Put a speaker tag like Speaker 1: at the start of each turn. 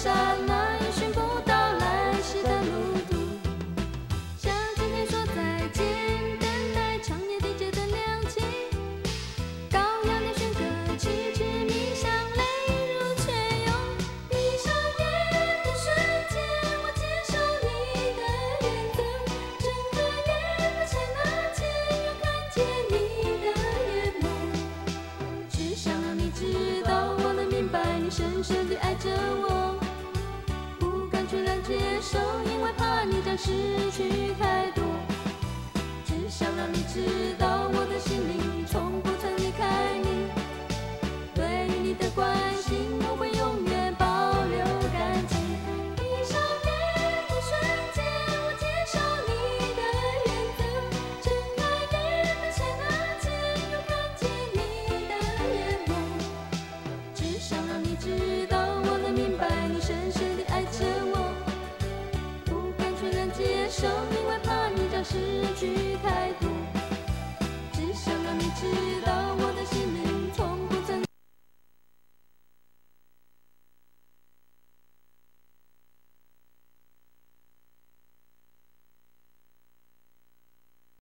Speaker 1: 刹那，也寻不到来时的路途。向今天说再见，等待长夜地久的亮起。羔羊的驯歌，痴痴迷香，泪如泉涌。闭上眼的瞬间，我接受你的缘分。睁开眼的刹那间，又看见你的眼眸。只想让你知道，我能明白你深深地爱着我，不敢全然接受，因为怕你将失去太多。只想让你知道。